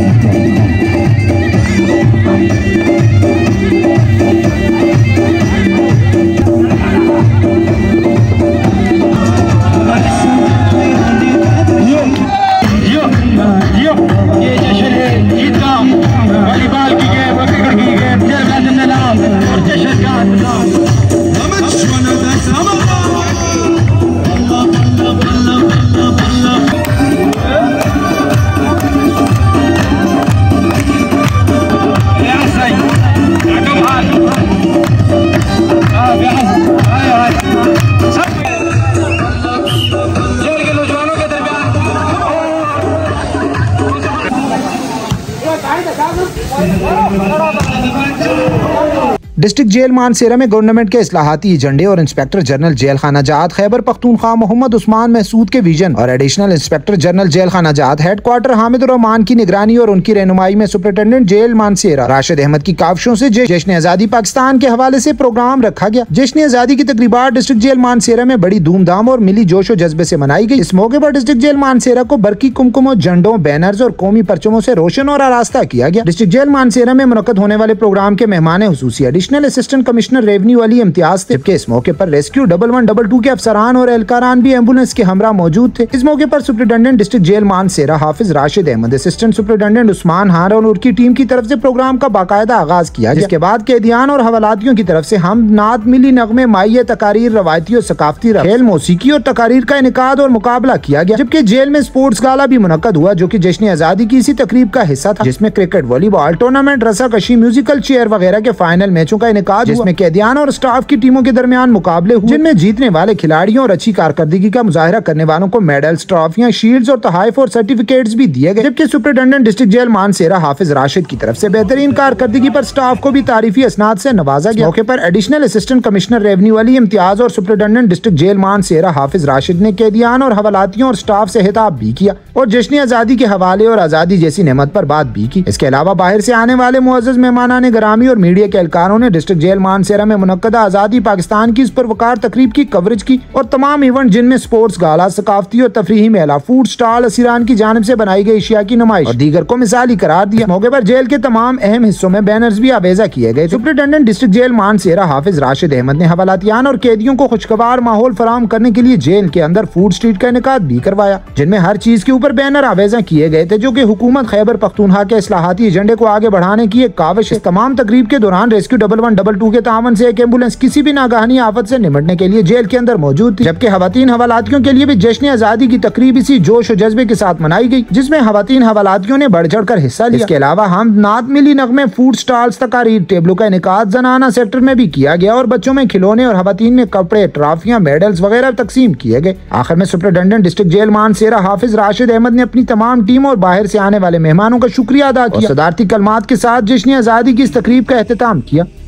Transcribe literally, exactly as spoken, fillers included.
District jail Mansehra में government के इस्लाहाती एजेंडे और इंस्पेक्टर जनरल जेल खाना जात खैबर पख्तूनख्वा मोहम्मद उस्मान महसूद के विजन और एडिशनल इंस्पेक्टर जनरल जेल खाना जात हेड क्वार्टर हामिदुर रहमान की निगरानी और उनकी रहनुमाई में सुपरिटेंडेंट जेल मानसेरा राशिद अहमद की काविशों से जश्न आज़ादी पाकिस्तान के हवाले से प्रोग्राम रखा गया। जश्न आज़ादी की तकरीबात डिस्ट्रिक्ट जेल मानसेरा में बड़ी धूमधाम और मिली जोश और जज्बे से मनाई गई। इस मौके पर डिस्ट्रिक्ट जेल मानसेरा को बरकी कुमकुमों, झंडों, बैनर्स और कौमी परचमों से रोशन और आरास्ता किया गया। डिस्ट्रिक्ट जेल मानसेरा में मुनक्कद होने वाले प्रोग्राम के मेहमान हुसूसी additional assistant commissioner revenue Ali Imtiaz थे, जबकि इस मौके पर rescue double one double two के अफसरान और एहलकारान भी एम्बुलेंस के हमरा मौजूद थे। इस मौके पर superintendent district jail Mansehra Hafiz Rashid Ahmad, assistant superintendent Usman हार और उनकी टीम की तरफ से प्रोग्राम का बाकायदा आगाज किया, जिसके बाद कैदियान और हवालातियों की तरफ से हम नात मिली नगमे माइये तकारीर, रवायती और सकाफती खेल, मौसीकी और तकारीर का इनेकाद और मुकाबला किया गया। जबकि जेल में स्पोर्ट्स गाला भी मुनक्कद हुआ जो की जश्न आज़ादी की इसी तकरीब का हिस्सा था, जिसमें क्रिकेट, वॉलीबॉल टूर्नामेंट, रस्साकशी, म्यूजिकल चेयर वगैरह के फाइनल मैचों का इनेकाद, जिसमें कैदियान और स्टाफ की टीमों के दरमियान मुकाबले हुए, जिनमें जीतने वाले खिलाड़ियों और अच्छी कारकर्दगी का मुजाहिरा करने वालों को मेडल्स, ट्रॉफियां, शील्ड्स और तोहफे और सर्टिफिकेट्स भी दिए गए। जबकि superintendent district jail Mansehra Hafiz Rashid की तरफ से बेहतरीन कारकर्दगी पर स्टाफ को भी तारीफी असनाद से नवाजा गया। मौके पर additional assistant commissioner revenue Ali Imtiaz और superintendent district jail Mansehra Hafiz Rashid ने कैदियान और हवालातियों और स्टाफ से खिताब भी किया और जश्न आज़ादी के हवाले और आज़ादी जैसी नेमत पर बात भी की। इसके अलावा बाहर से आने वाले मुअज़्ज़ज़ मेहमानाने गरामी और मीडिया के एहलकारों ने डिस्ट्रिक्ट जेल मानसेरा में मुनक्कदा आज़ादी पाकिस्तान की इस परवकार तकरीब की कवरेज की और तमाम इवेंट जिनमें स्पोर्ट्स गाला, सकाफती और तफरीही मेला, फूड स्टॉल, असीरान की जानिब से बनाई गई अशिया की नुमाइश और दीगर को मिसाली करार दिया। मौके पर जेल के तमाम अहम हिस्सों में बैनर्स भी आवेजा किए गए। Superintendent district jail Mansehra Hafiz Rashid Ahmad ने हवालातियान और कैदियों को खुशगवार माहौल फराहम करने के लिए जेल के अंदर फूड स्ट्रीट का इनेकाद भी करवाया, जिनमें हर चीज के ऊपर बैनर आवेजा किए गए थे जो कि हुकूमत खैबर पख्तूनख्वा के इस्लाहाती एजेंडे को आगे बढ़ाने की एक काविश है। तमाम तकरीब के दौरान rescue double one double two के तावन से एक एम्बुलेंस किसी भी नागहानी आफत से निपटने के लिए जेल के अंदर मौजूद थी, जबकि खवातीन हवालातियों के लिए भी जश्न आज़ादी की तकरीब इसी जोश और जज्बे के साथ मनाई गई, जिसमें खवातीन हवालातियों ने बढ़ चढ़ कर हिस्सा लिया। इसके अलावा हम नात मिली नगमे, फूड स्टॉल्स, तकारीर, टेबलों का इनेकाद जनाना सेक्टर में भी किया गया और बच्चों में खिलौने और खवातीन में कपड़े, ट्रॉफियां, मेडल्स वगैरह तकसीम किए गए। आखिर में superintendent district jail Mansehra Hafiz Rashid Ahmad ने अपनी तमाम टीम और बाहर से आने वाले मेहमानों का शुक्रिया अदा किया, सदारती कलमात के साथ जश्न आज़ादी की इस तकरीब का एहतिताम किया।